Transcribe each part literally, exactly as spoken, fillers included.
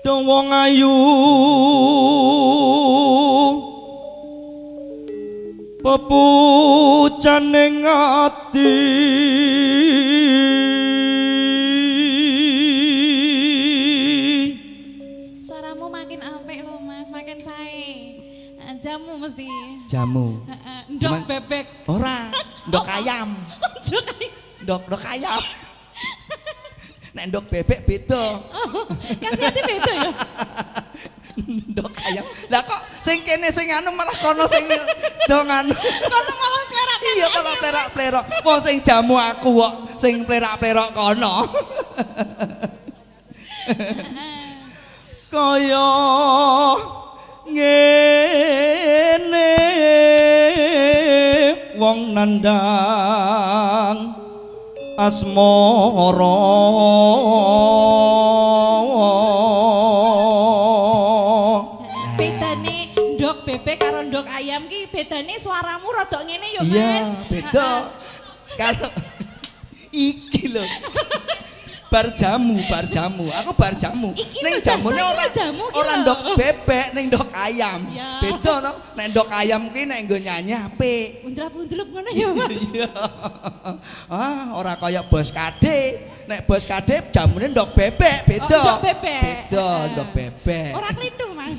dong wong ayu pepucaning ati suaramu makin apik lho Mas makin sae jamu mesti jamu ndok bebek ora ndok ayam ndok ayam ndok ndok ayam nek ndok bebek beda kasihati beda ya ndok ayam lah kok sing kene sing anu malah kono sing dong anu kono malah plerak iya kalau plerak-plerok wong sing jamu aku kok sing plerak-plerok kono kaya ngene wong nandang asmara bedane ndok bebek karo ndok ayam ki bedane suaramu rada ngene yo Mas iya beda kalau iki lho bar jamu bar jamu aku bar jamu ning jamune ora ora ndok bebek ning ndok ayam beda to nek ndok ayam ki nek nggo nyanyi apik undrap-undrup ngono ya Mas iya ah ora kaya bos kade nek bos kade jamune ndok bebek beda oh, ndok bebek beda ndok bebek ora klindung Mas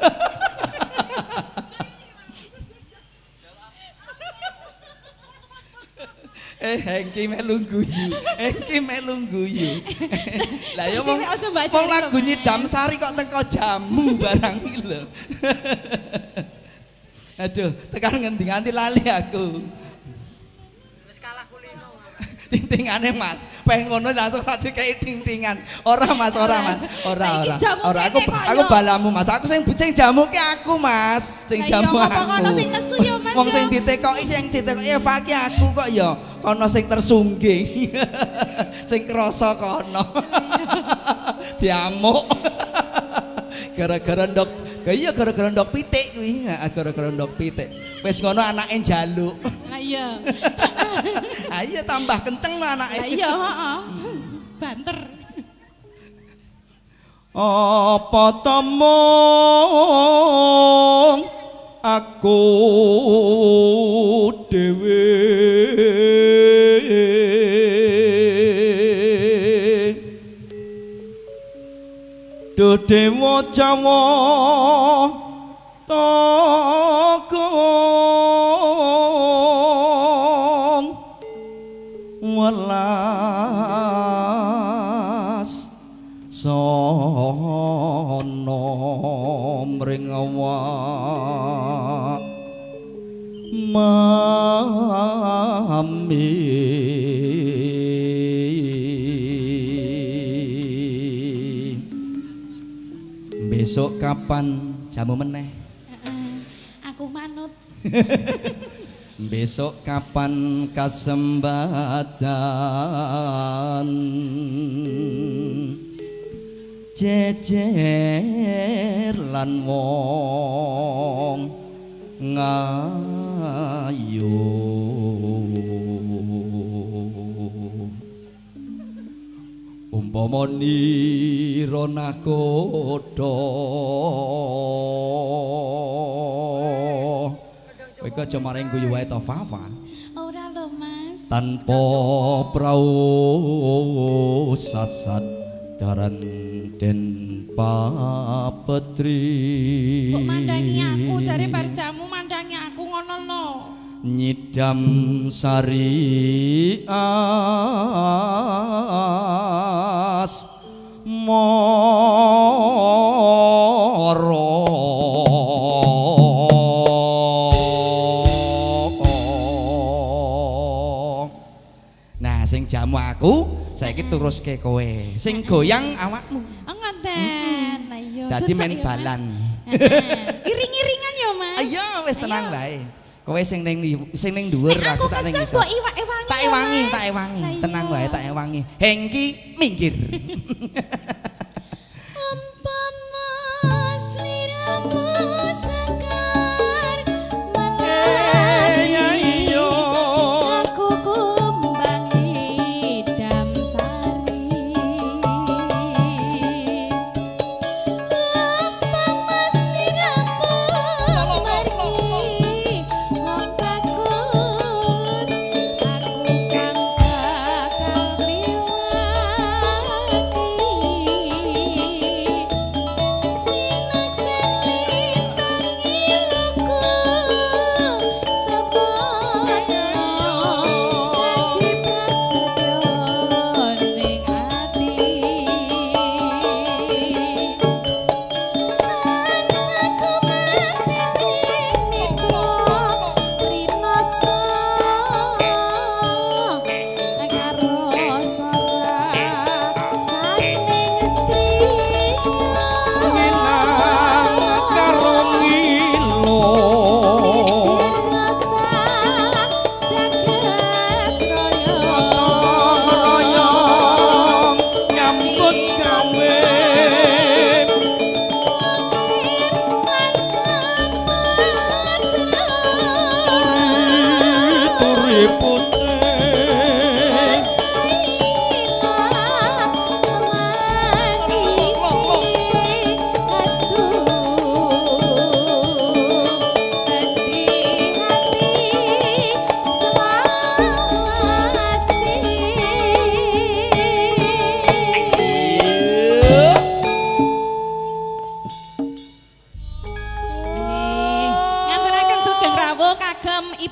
eh Hengki melu guyu Hengki melu guyu lah ya wong wong lagu nyidam sari kok teko jamu barang iki lho aduh tekan ngendi nganti lali aku wis kalah kulino ting-tingane Mas pengen ngono langsung tadi kayak ting-tingan ora Mas ora Mas ora ora ora aku aku balamu Mas aku sing sing jamu ki aku Mas sing jamu aku ngono sing nesu ya Mas wong sing ditekoki sing ditekoki Eva ki aku kok ya kono sing tersungging sing krasa kono diamuk gara-gara ndok iya gara-gara ndok pitik kuwi gara-gara ndok pitik wis ngono anake njaluk lah iya ha iya tambah kenceng anake lah iya heeh banter apa temong aku dhewe do dewa Jawa tokong welas sono mring awak mami besok kapan jamu meneh aku manut besok kapan kasembatan jejer lan wong ngayu umpama nira nakoda kowe iki aja maring guyu wae to Fafa ora lho Mas tanpa prau sasat daran den papetri kok mandangi aku jare bar jamu mandangi aku ngono lho nyidam sari as moro nah sing jamu aku saiki teruske kowe sing goyang awakmu oh ngoten lah iya dadi main balan iring-iringan ya Mas ayo wis tenang bae kowe sing ning sing ning dhuwur aku tak ning ngisor. Aku kesel kok tak ewangi, tak ewangi. Tenang wae, tak ewangi. Hengki minggir.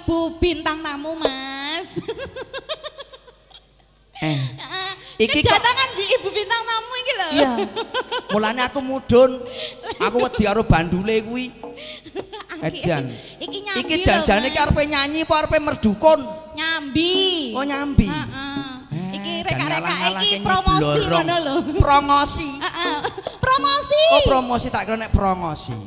ibu bintang tamu, Mas. Eh. Iki kedatangan kok... ibu bintang tamu iki lho. Iya. Mulane aku mudhun. Aku wedi karo bandule kuwi. Edan. Iki nyambi. Iki janjane iki arepe nyanyi apa arepe merdukun? Nyambi. Oh, nyambi. Heeh. Iki Eh, rek-rek iki nyi promosi blorong. ngono lho. Promosi. Heeh. Promosi. Oh, promosi tak kira nek promosi.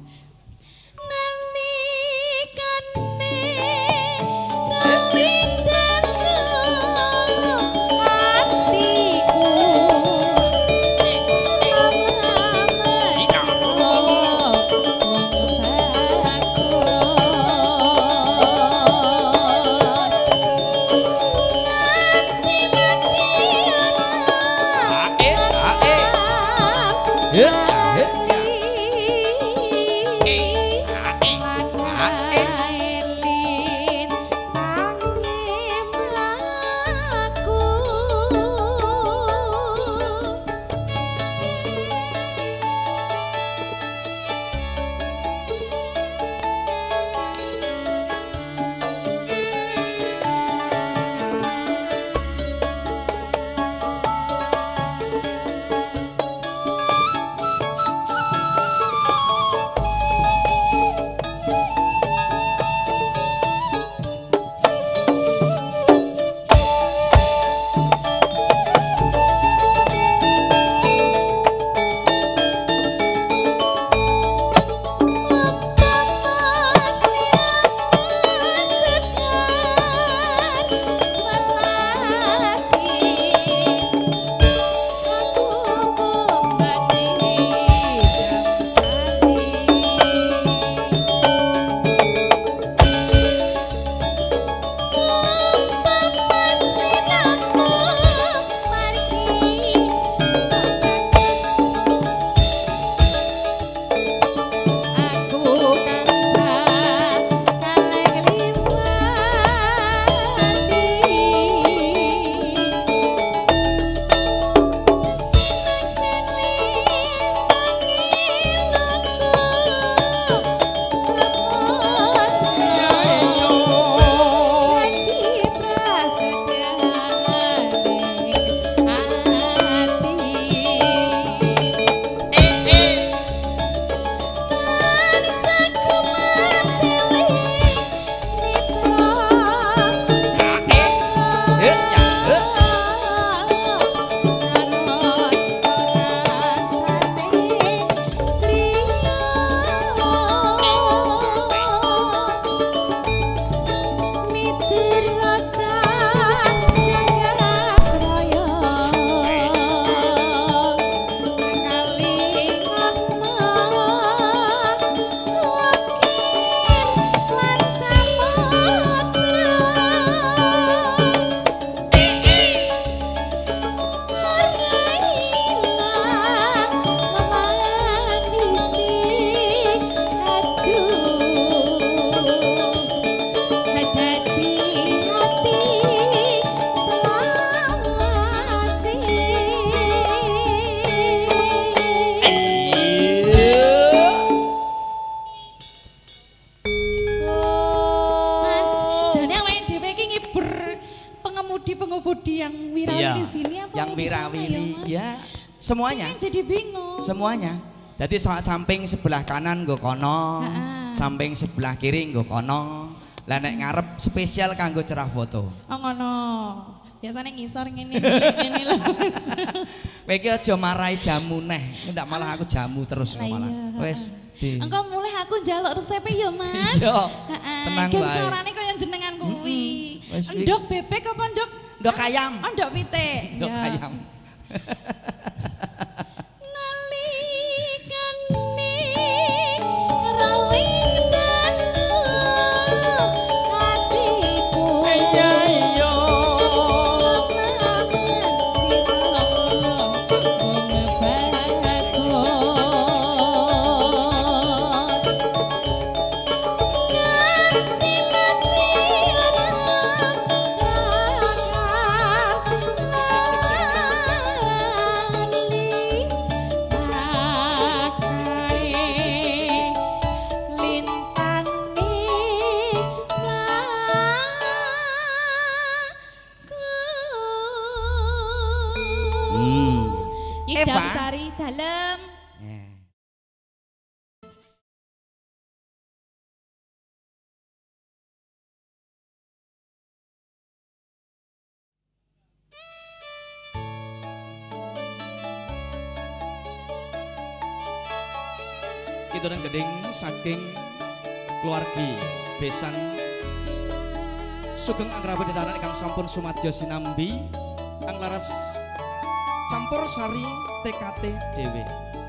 pengemudi yang wirawiri iya, di sini apa yang wirawiri ya, semuanya. Saya jadi bingung. Semuanya. Jadi samping sebelah kanan nggo kono, ha-ha, samping sebelah kiri nggo kono. Lah nek ngarep spesial kanggo cerah foto. Oh ngono. Biasanya ngisor ngene ngene lho. Kowe iki aja marahi jamu neh. Ndak malah aku jamu terus kok malah. Wis. Engko mulai aku njaluk resepe ya, Mas. Iya. Heeh. Tenang wae. Gen suarane kaya jenengan kuwi. Endok bebek apa endok? Endok ayam. Oh, endok pitik. Endok ayam. Damsari dalem. Kidungan geding saking keluargi besan sugeng agrabe dedaran ingkang sampun sumadyo sinambi kang laras campur sari T K T dhewe.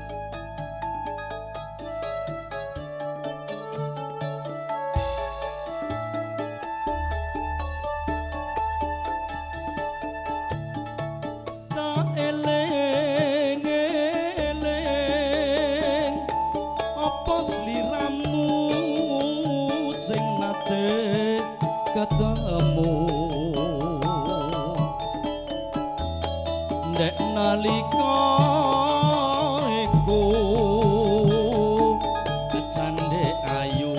Ketemu nek nalika iku candhe ayu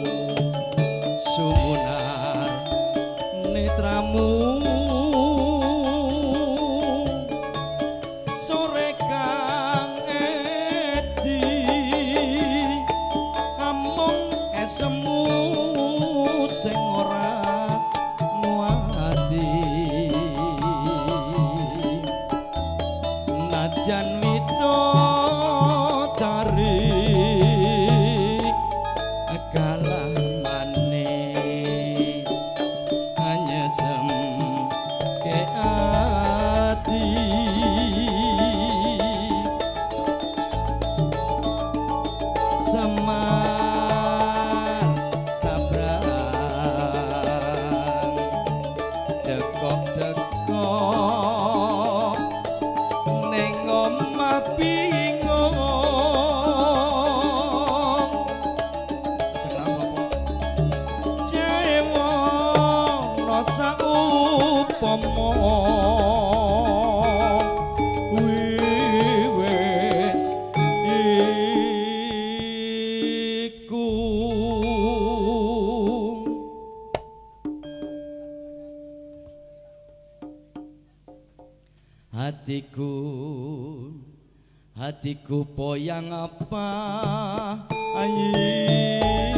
sumunar netramu sore kang edi amung esemu sing ora najan widodari galah manis nyesem ke ati Semar sabrang dekok-dekok saupomo wiwit iku hatiku hatiku poyang apa ayi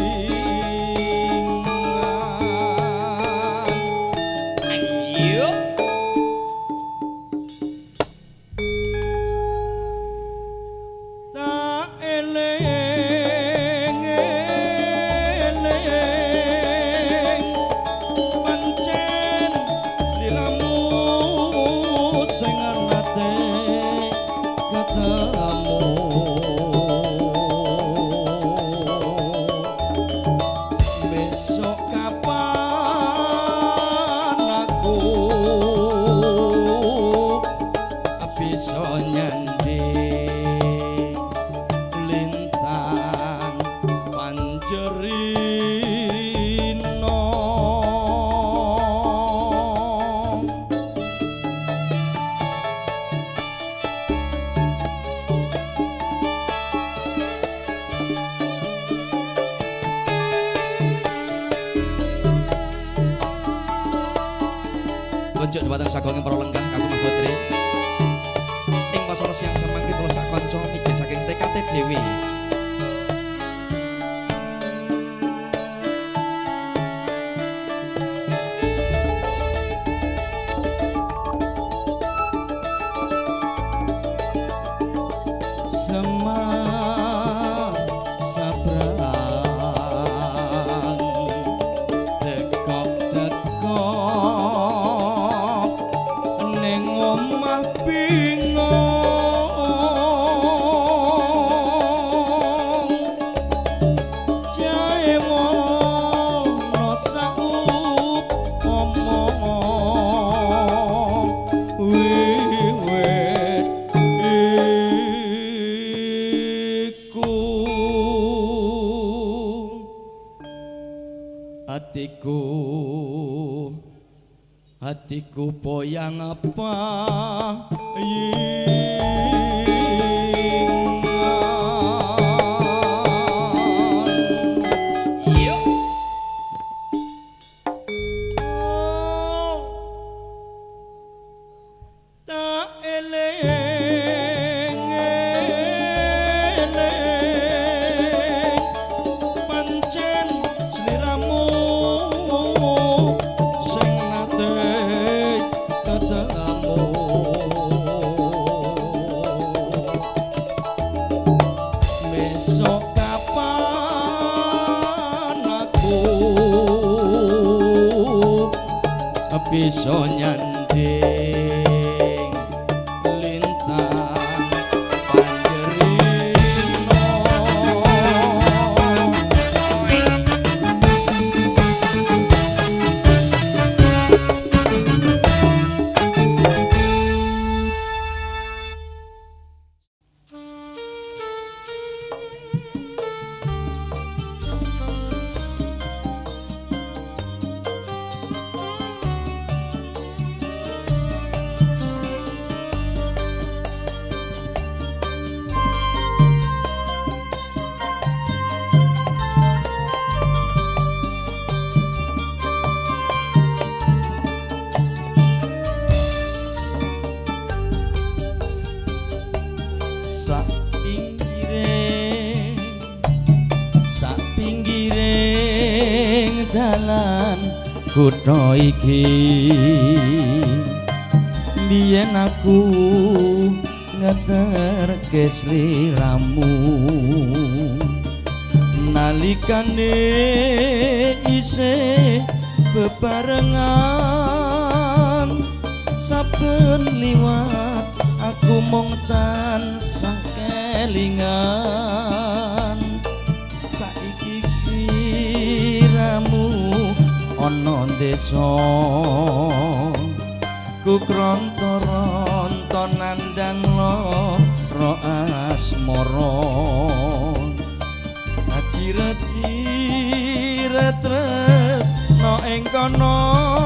Kunjuk dumateng sagunging para lenggah kagum Putri. Ing pasara siang semangki kula sak kanca mijil saking T K T dhewe. Hatiku, hatiku poyang apa yuk tak eleng bisa nyanding lintang panjerino. Sak pinggiring, sak pinggiring dalan kutha iki, biyen aku ngeterke sliramu, nalikane isih bebarengan, saben liwat aku mung tansah kelingan. Saiki kiramu ana desa, ku kronto-ronto nandang lara asmara, ajiret-jiret tresno ing kono,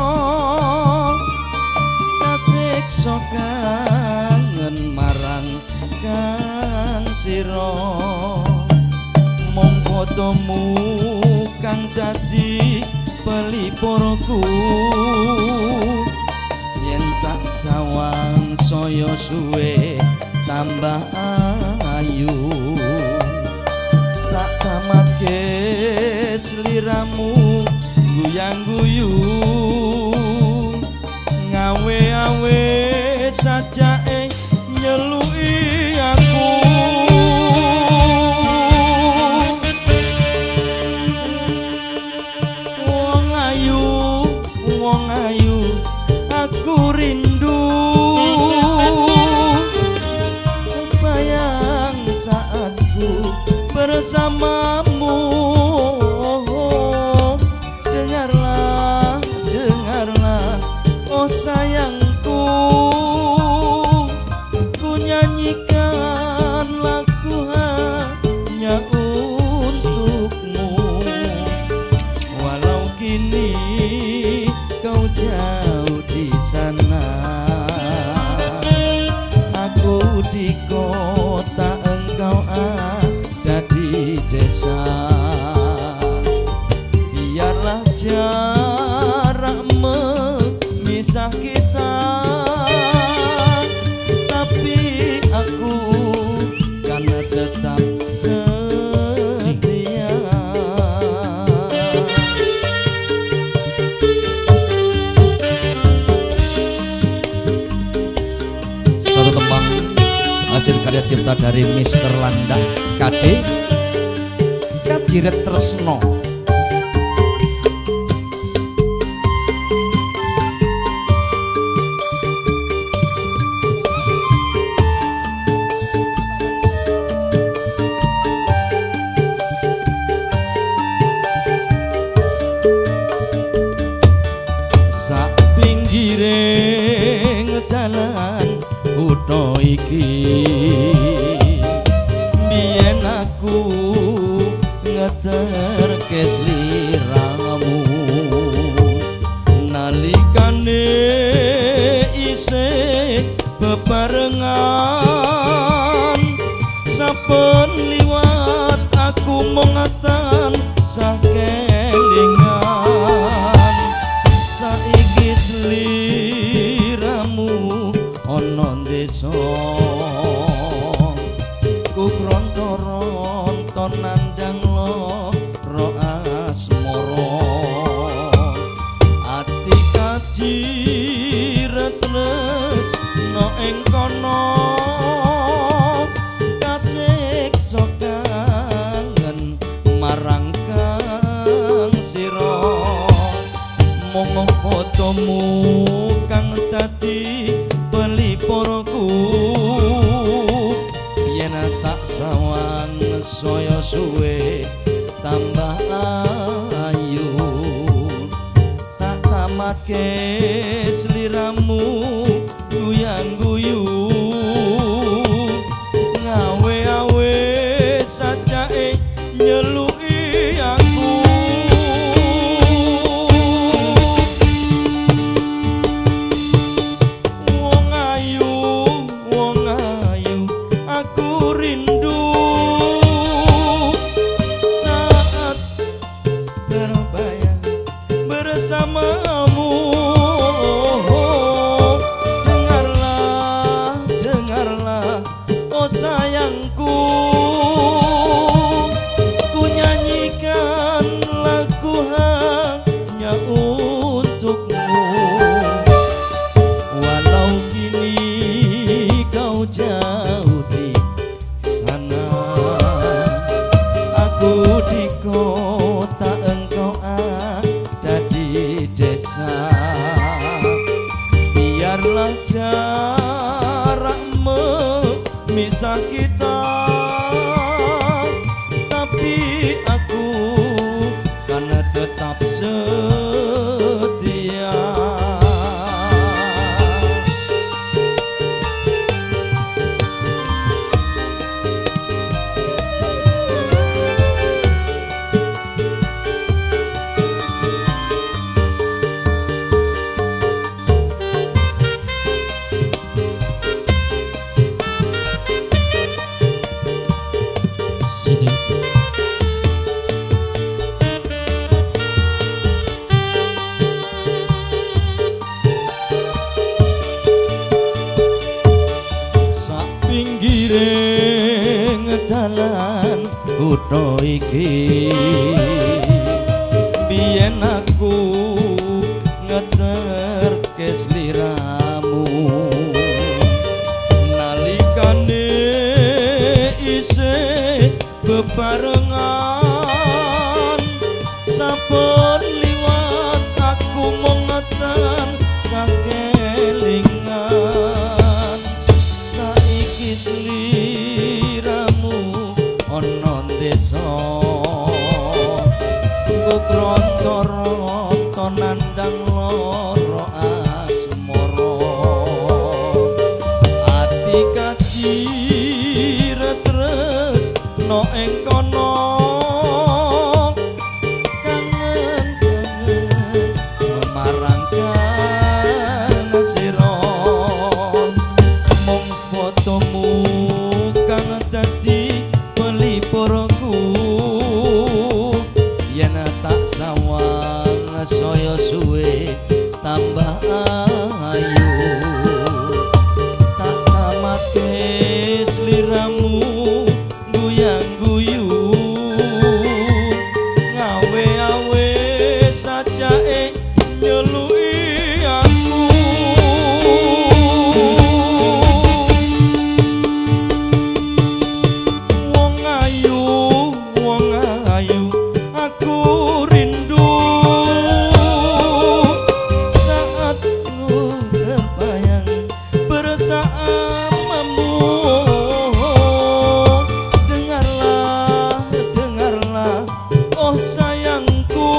kasiksa kangen marang kang sira, mung fotomu kang dadi pelipurku, yen tak sawang saya suwe tambah ayu, tak tamatke sliramu guyang-guyu, ngawe-awe sajake nyeluki aku. Wong ayu, wong ayu, aku rindu bayang saatku bersamamu. Dengarlah, dengarlah, oh sayangku, ku nyanyikan lagu hanya untukmu. Walau kini kau jauh di sana, aku di kota, engkau ada di desa. Biarlah jarak memisah kita, tapi aku kan tetap setia. Satu tembang hasil karya cipta dari Mister Landa K D, Kajiret Tresno. Sak pinggiring dalan kutha iki, biyen aku ngeterke sliramu, nalikane isih bebarengan, saben liwat aku mung tansah kelingan. Saiki sliramu ana desa, ku kronto-ronto nandang lara asmara, ati kajiret tresno ing kono, kasiksa kangen marang kang sira, mung foto fotomu kang dadi pelipurku yen tak sawang saya suwe tambah ayu tak tamatke sliramu guyang-guyu ngawe-awe sajake nyeluki aku wong ayu wong ayu aku rindu saat terbayang bersamamu. Dengarlah, dengarlah, oh sayangku, ku nyanyikan lagu hanya untukmu. Walau kini kau jauh di sana, aku di kota, engkau ada di desa. Biarlah jarak memisah kita, tapi aku kan tetap setia. Pinggiring dalan kutha iki biyen aku ngeterke sliramu nalikane isih bebarengan saben liwat aku mung ngetan sakelingan saiki sliramu ana desa kukronto-ronto nandang lara asmara ati kacire tresno ing kono kangen-kangen memarangkan sira mung fotomu kang dadi pelipurku yen tak sawang saya suwe tambah ayu tak tamatke sliramu guyang-guyu ngawe-awe sajake nyeluki aku. Wong ayu, wong ayu, aku rindu saat ku terbayang bersamamu. Dengarlah, dengarlah, oh sayangku,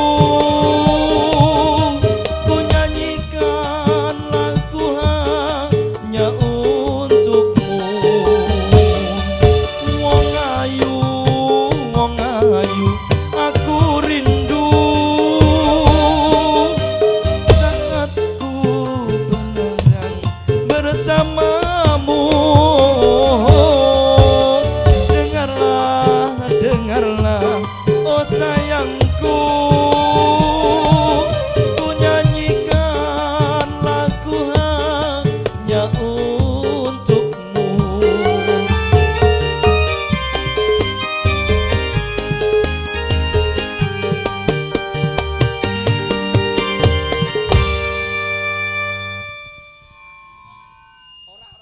ku nyanyikan lagu hanya untukmu. Wong ayu, wong ayu, aku rindu saat ku benengan bersamamu. Dengarlah, dengarlah, oh sayangku, ku nyanyikan lagu hanya untukmu. Ora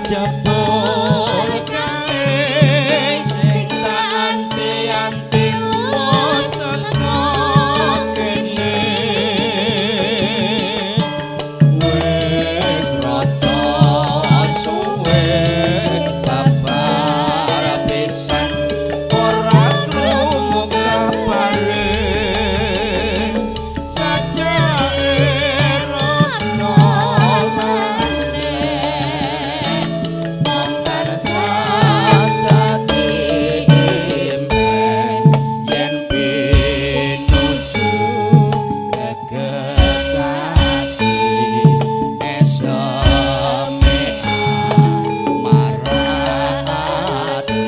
jebul kae sing tak anti-anti wis teko kene wis rada suwe babar pisan ora krungu kabare sajake rono maneh mongkar sadati impen yen pinuju gegegati esome marati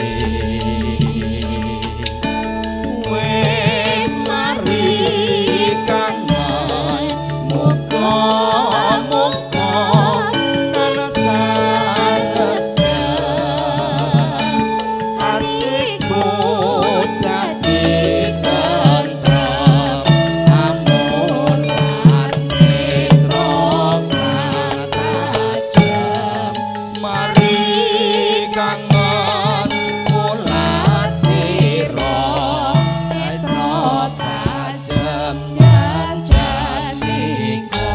wis mari kangen muga-muga alasan hatiku dadi tentrem amun lan netra tajem mari kangen mulat sira netra tajem janjan iko.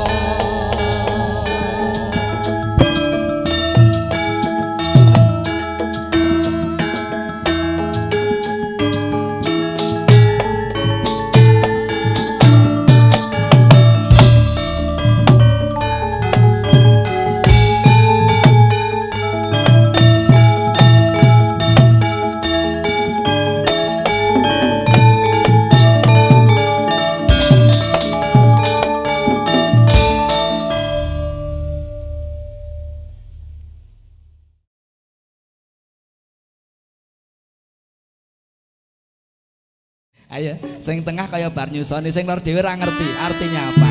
Ayo, sing tengah kaya bar nyusoni, sing lor dhewe ora ngerti artinya apa.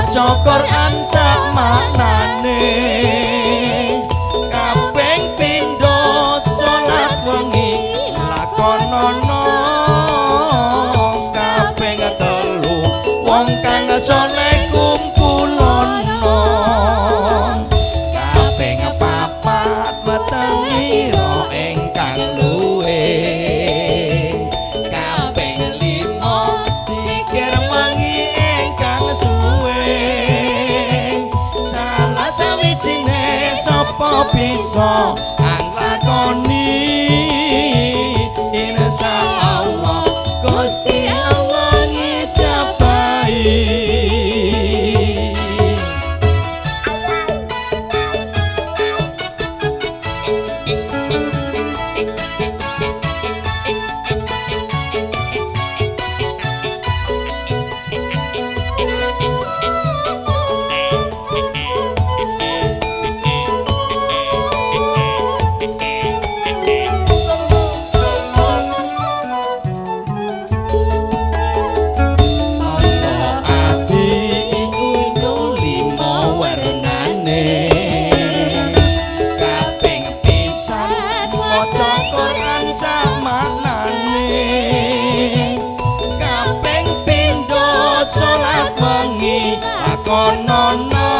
maca Quran samanane kaping pindho salat wengi lakonono kaping telu wong kang saleh kumpulono kaping papat wetengiro ingkang luwe kaping limo sikir wangi ingkang suwe salah sawijine sapa bisa anglakoni insyaallah Gusti Allah ngijabahi. Konono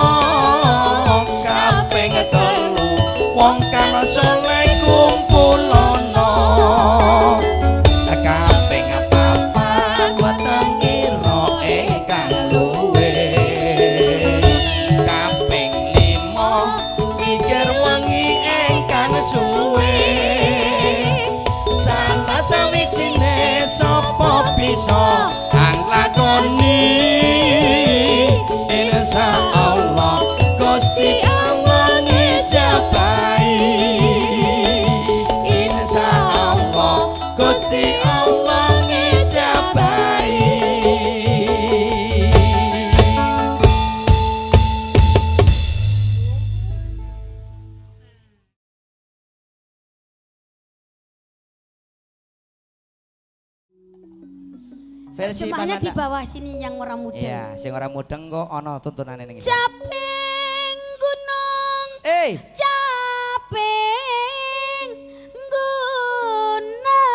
kaping telu wong kang saleh kumpulono kaping papat wetengiro ingkang luwe kaping limo sikir wangi ingkang suwe salah sawijine sapa bisa anglakoni insyaallah Gusti Allah ngijabahi insyaallah Gusti Allah ngijabahi. Versi Terjemahnya di bawah sini yang orang muda. Iya, sing ora mudeng kok ana tuntunane ning iki. Caping gunung. Eh, caping gunung.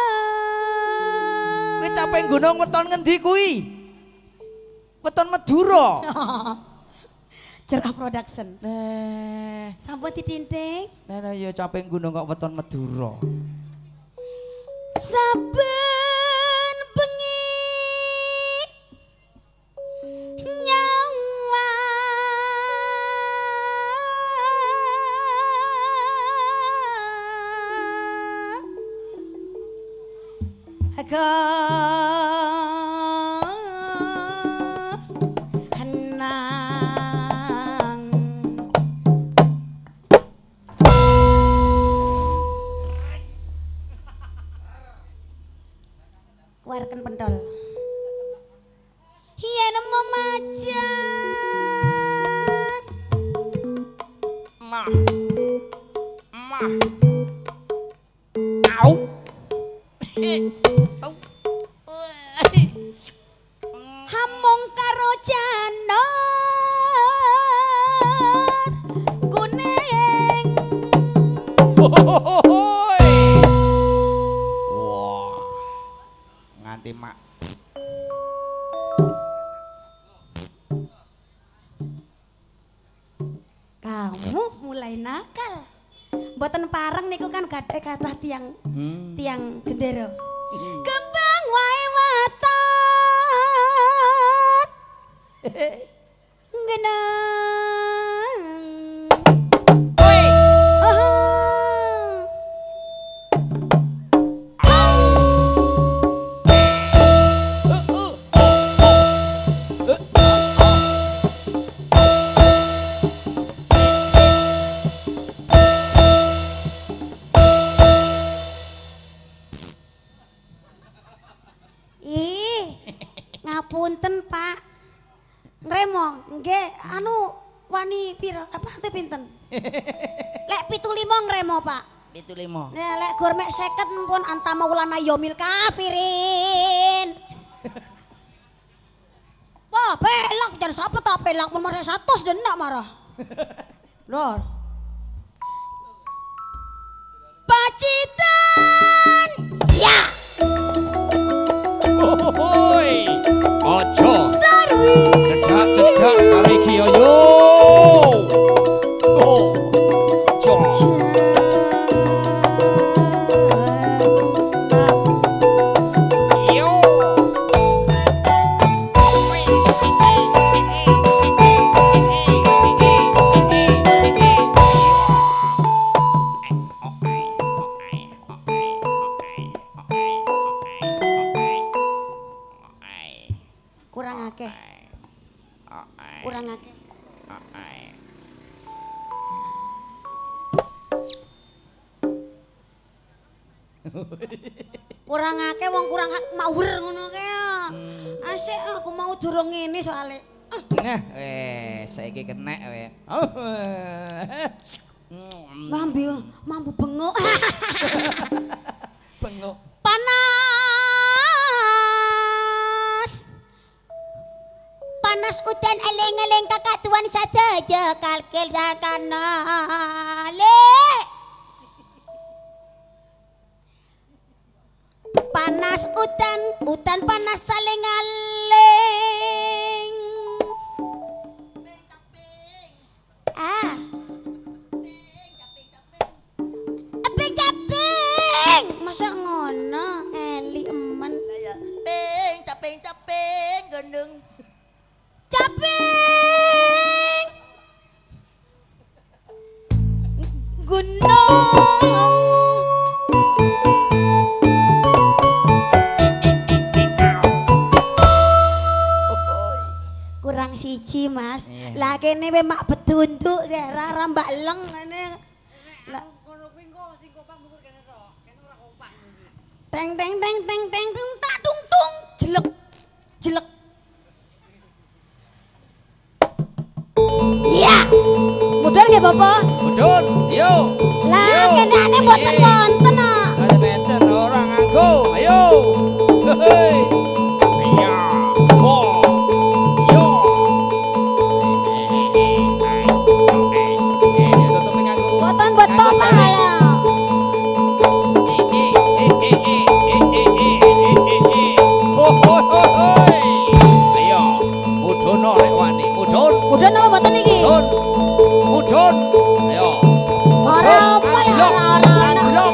kowe caping gunung weton ngendi kuwi? Weton Madura. Cerah Production. Nah, Sampun ditinting. nah ya caping gunung kok weton Madura. Saben bengi nyawa henang warken pentol yen memajang Mah. Mah. Au. Au. hamung karo janur kuning Wah. Nganti mak. kamu mulai nakal mboten pareng niku kan gadhe kathah tiang Hmm. tiang gendera kembang wae waton genang oi ngapunten Pak ngremo nggih anu wani pira apa teh pinten lek pitu lima ngremo Pak Pitu limo. ya lek gur mek seket pun antama ulana yomil kafirin wah belok jan sapa to P sampai lakmun marah satu denak marah. Lor. Pacitan. Ya. Hoi. Ojo. Sarwi. Cedak-cedak karo iki yo yo. Oh. Jong. Yo. Kurang akeh. Kurang akeh. Kurang akeh wong kurang mawur ngono kae. Asik aku mau durung ngene soalé. Nah, wes saiki kenek we. Mambu, mambu bengok. Bengok. Panas. Panas udan eleng-eleng kakak tuan saja kalkil dan kanale. Panas udan, udan panas saling aleng. Ah. Apeng caping. Masa ngono eli emen. Ping, caping, caping, gendeng. Caping. Gunung. Kurang siji Mas. Lah kene we mak bedunduk daerah rambak leng ngene. Lah teng teng teng teng teng tung tak tung tung jelek jelek. Iya. Mudhun nggih Bapak? Mudhun. Yo. Lah kene ane mboten wonten kok. Ada benten orang nganggo. Ayo. Hei. Iya. Oh. Yo. Eh, tutup nganggo. Mboten betul malah. Ayo, mudhun rek wani, mudhun. Mudhun apa mboten iki? Mudhun. Mudhun. Ayo. Ora apa ya ora ora.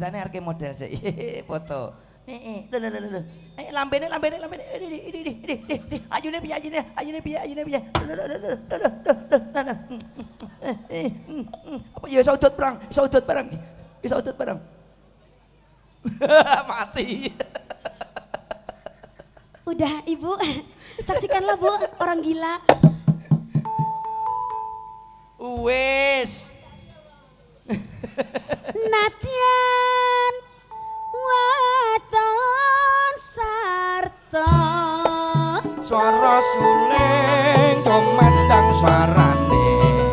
ceritane arek model sik. Foto. Eh, lho lho lho lho. Eh, lambene lambene lambene. Ini ini ini ini. Ayune piye ayune? Ayune piye ayune piye? Lho lho lho lho lho. Eh, apa ya iso udut perang? Iso udut perang. Iso udut perang. Mati. Udah Ibu, saksikanlah Bu, orang gila. Wes. Natyan waton sarta Suara suling komandang suarane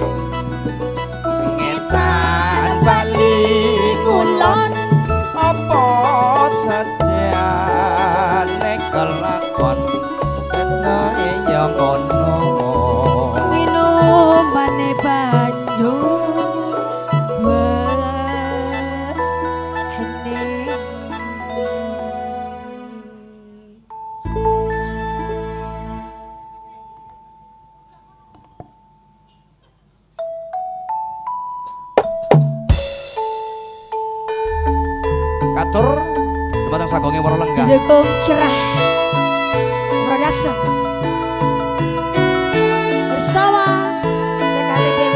Ngetan bali kulon apa setiane kelakon ene ya ngono minumane banyu katur dumateng sagonge para lenggah didukung cerah production bersama T K T D W.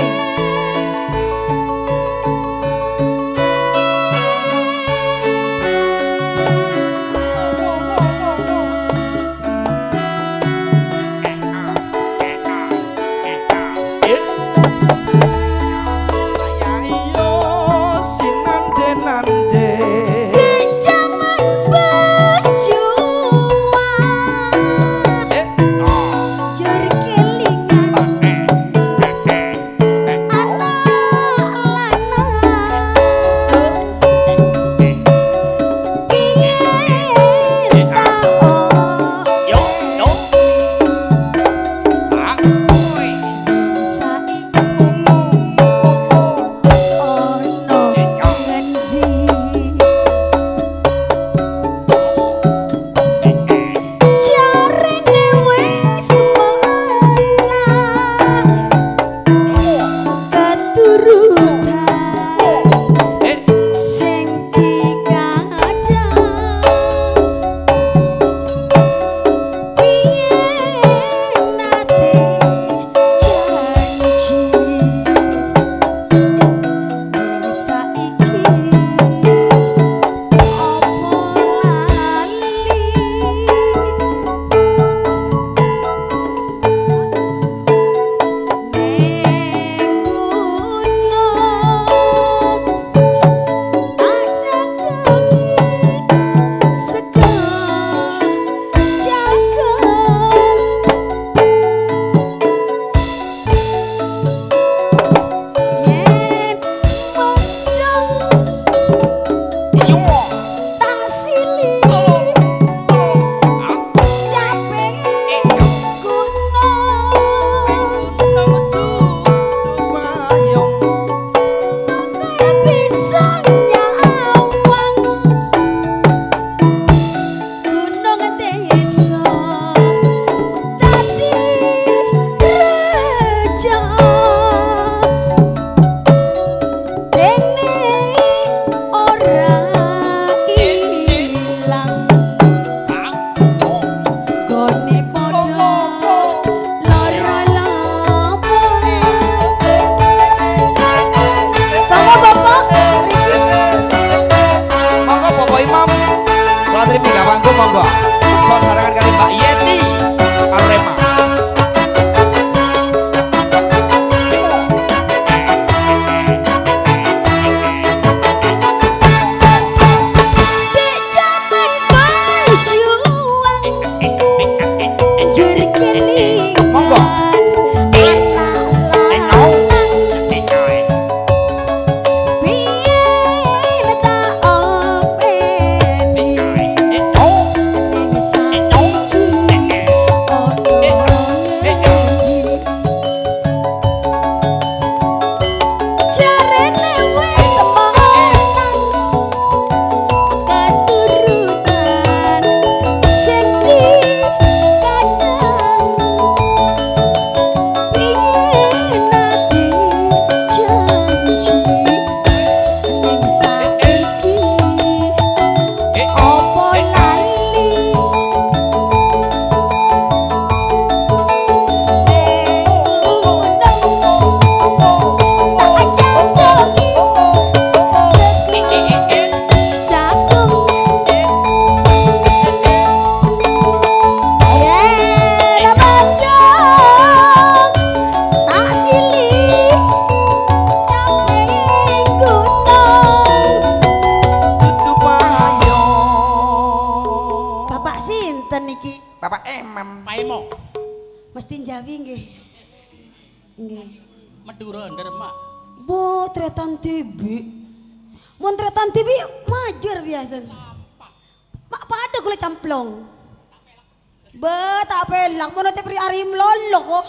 Paemo. Mesti Jawi nggih. Nggih. Madura Ndermak. Bu tretan tibi. Mun tretan tibi majer biasa. Mak pada gula camplong. Be tak pelang mun teh pri arim lolo kok.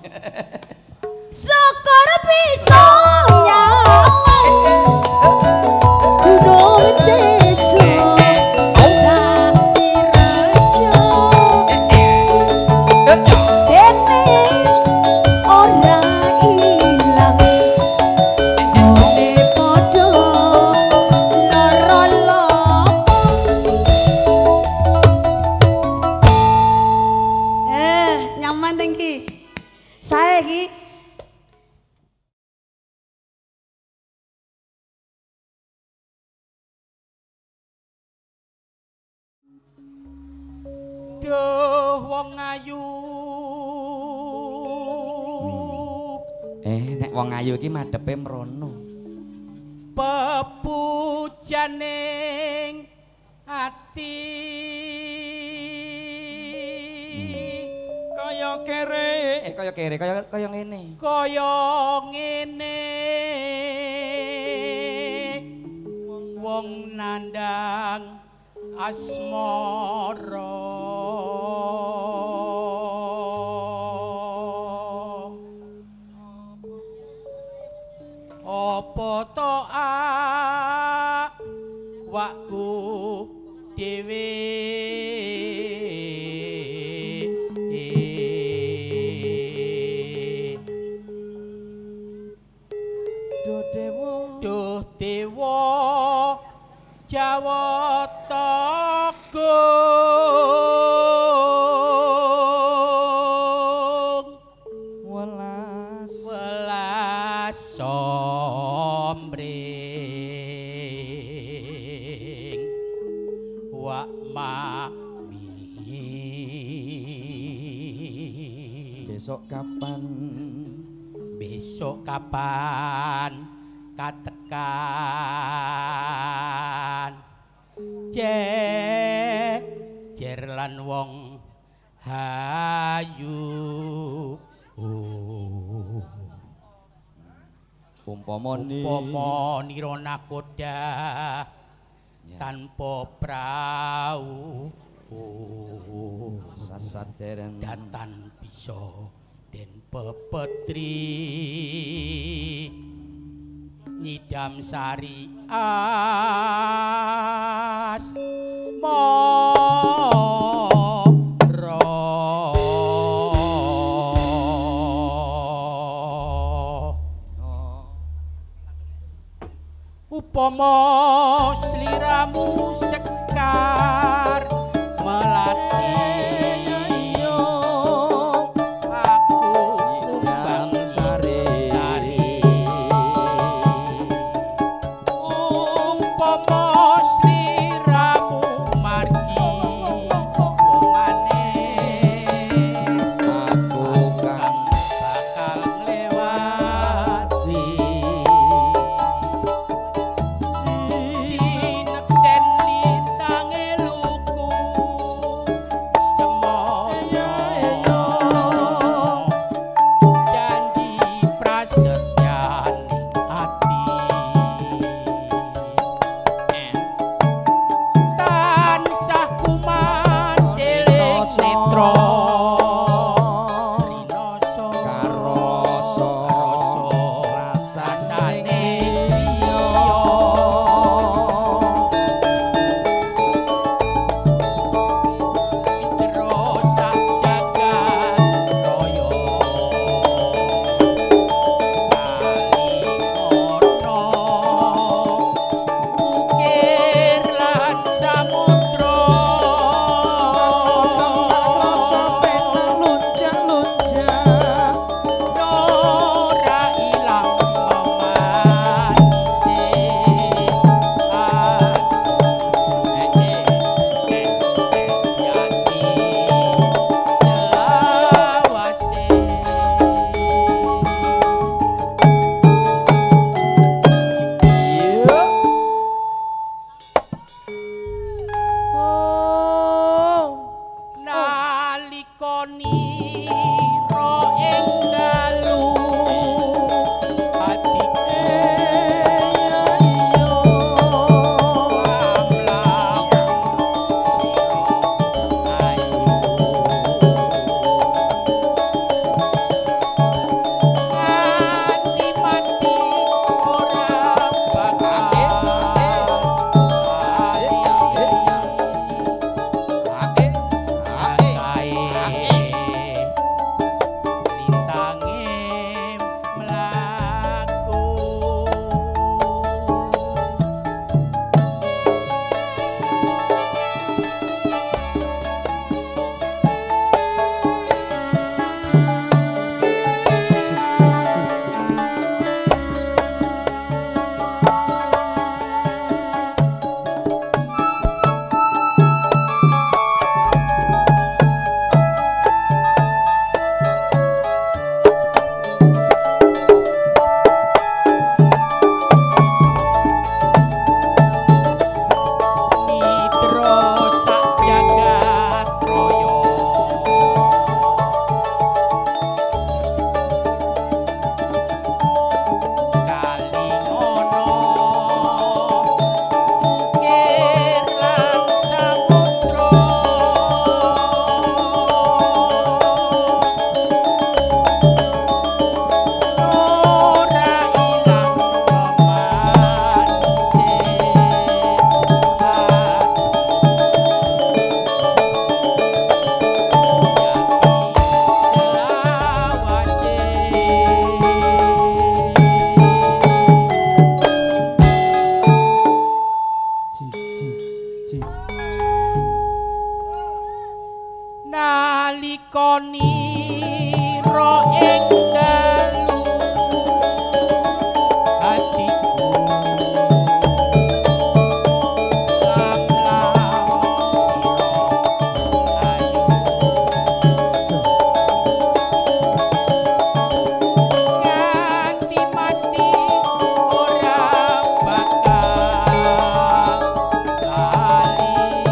Sekar pisaunya. Gunung desa. Saya ki Duh wong ayu. Eh nek wong ayu ki madhepe mrono. Pepujaning ati Kaya kere, eh kaya kere, kaya kaya ngene. kaya ngene wong nandang asmara apa to awakku dhewe Duh dewa Jawa Tenggung Welas welas somring wak mami besok kapan besok kapan katekan jejer lan wong hayu umpama umpama nira nakoda tanpa prau sasaderen datan bisa den pepetri nyidam sari as moro upama sliramu sekar melati nalikoni ro ing dalu hatiku lam-lam siro ayu nganti mati ora bakal lali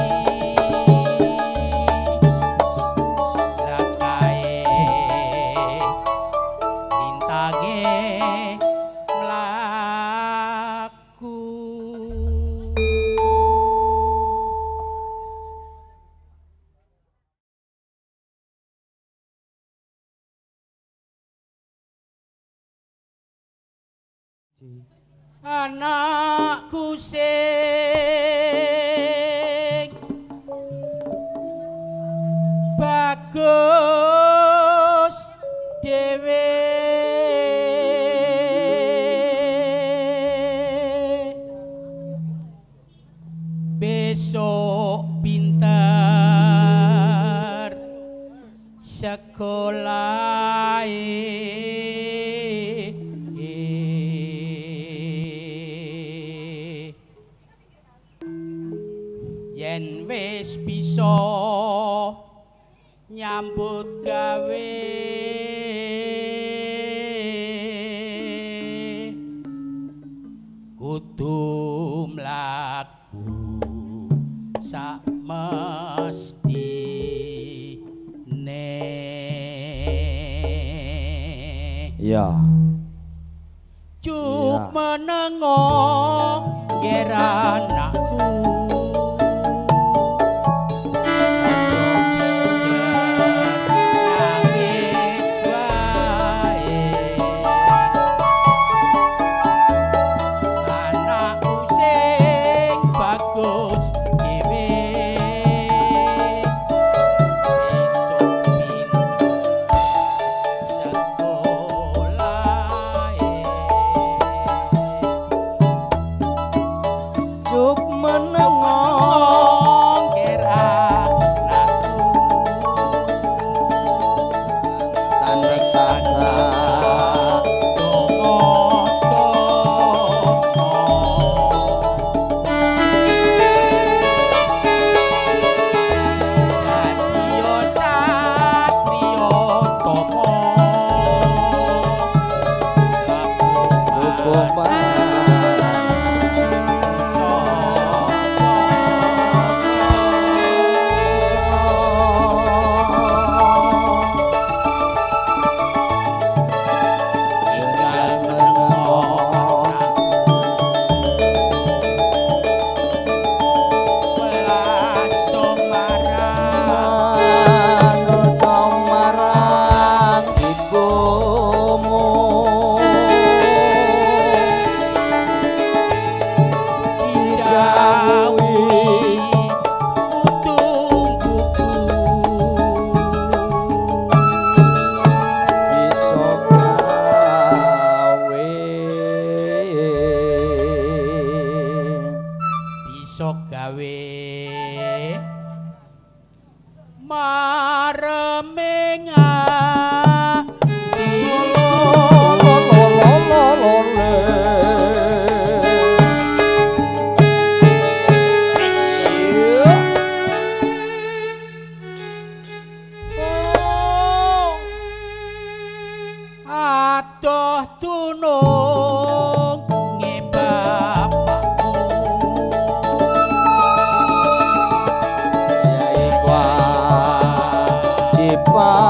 anakku sing bagus dhewe besok pinter sekolah yen wis bisa nyambut gawe kudu mlaku sak mestine iya cuk menengo ger anakku Pak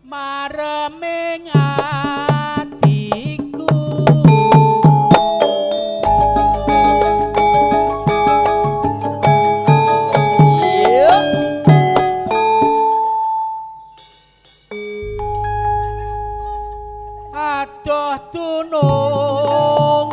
mareming atiku adoh tunung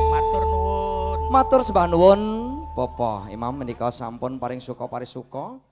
Matur sembah nuwun Bapak Imam menika sampun paring suka parisuka